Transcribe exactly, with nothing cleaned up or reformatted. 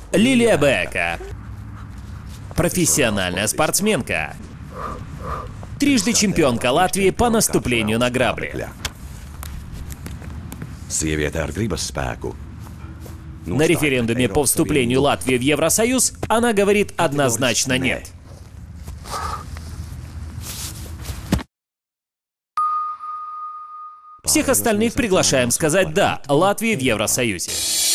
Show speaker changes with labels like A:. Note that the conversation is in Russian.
A: Лилия Бека. Профессиональная спортсменка. Трижды чемпионка Латвии по наступлению на грабли. На референдуме по вступлению Латвии в Евросоюз она говорит однозначно «нет». Всех остальных приглашаем сказать «да» Латвии в Евросоюзе.